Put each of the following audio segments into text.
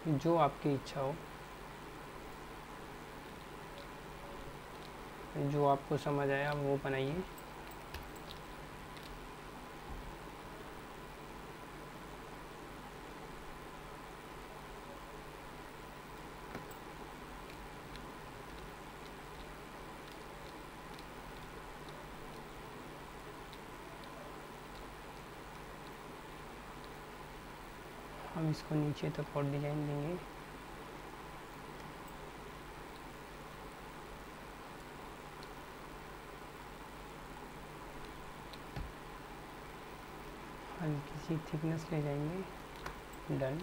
जो आपकी इच्छा हो, जो आपको समझ आया वो बनाइए। हम इसको नीचे तक और डिज़ाइन देंगे। हल्की सी थिकनेस ले जाएंगे। डन।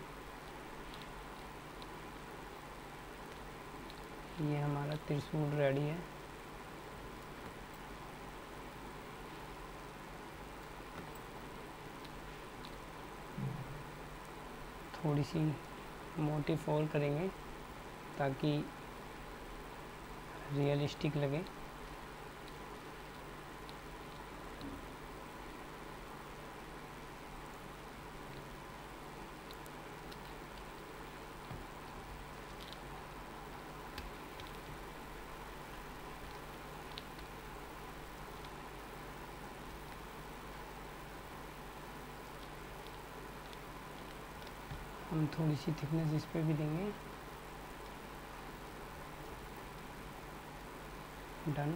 ये हमारा त्रिशूल रेडी है। थोड़ी सी मोटिफ और करेंगे ताकि रियलिस्टिक लगे। हम थोड़ी सी थिकनेस इस पे भी देंगे। डन।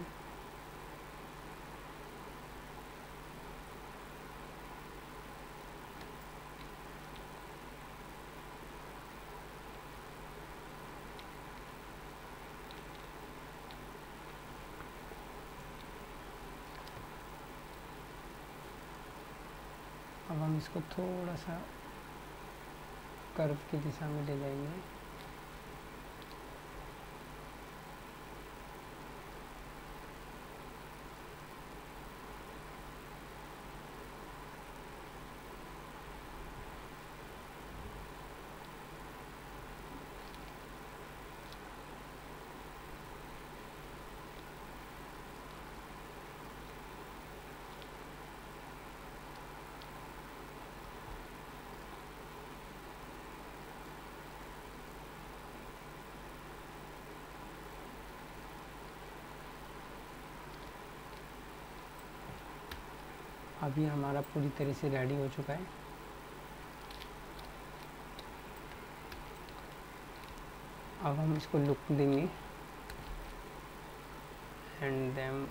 अब हम इसको थोड़ा सा कर्व की दिशा में ले जाएंगे। अभी हमारा पूरी तरह से रेडी हो चुका है। अब हम इसको लुक देंगे एंड देन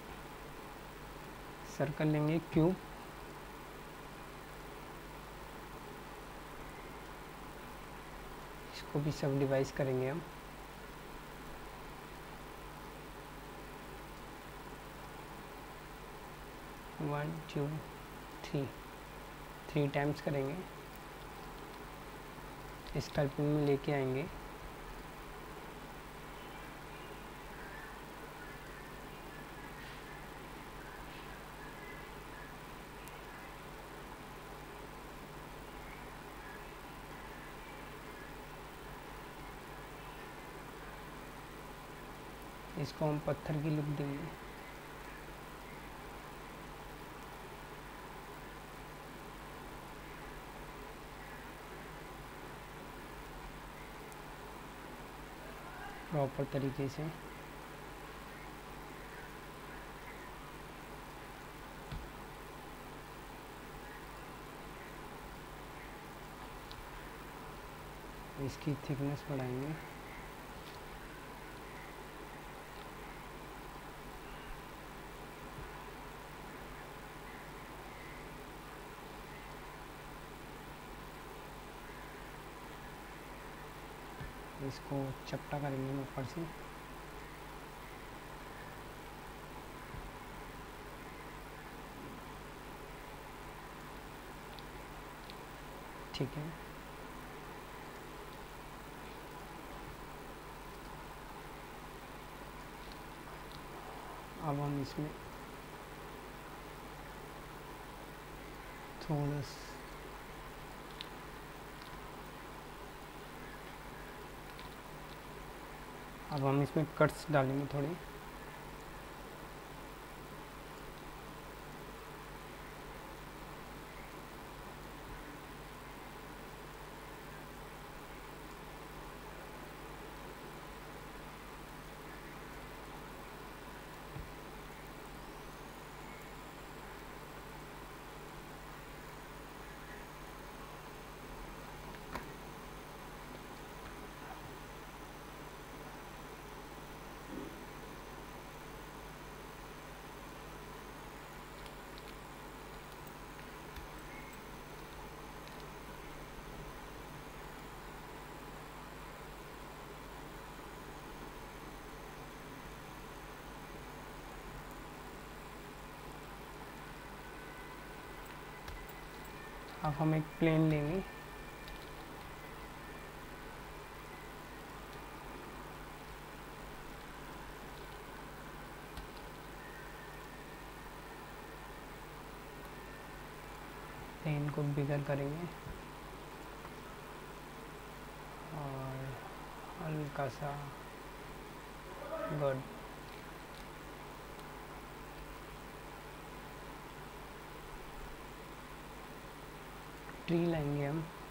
सर्कल लेंगे, क्यूब। इसको भी सब डिवाइस करेंगे हम। वन टू थ्री टाइम्स करेंगे। स्कल्पिंग में लेके आएंगे। इसको हम पत्थर की लुक देंगे। प्रॉपर तरीके से इसकी थिकनेस बढ़ाएंगे। इसको चपटा करेंगे ऊपर से। ठीक है। अब हम इसमें थोड़ा अब हम इसमें कट्स डालेंगे थोड़े। अब हम एक प्लेन लेंगे, प्लेन को बिगर करेंगे और हल्का सा गुड। ट्री लाएंगे हम,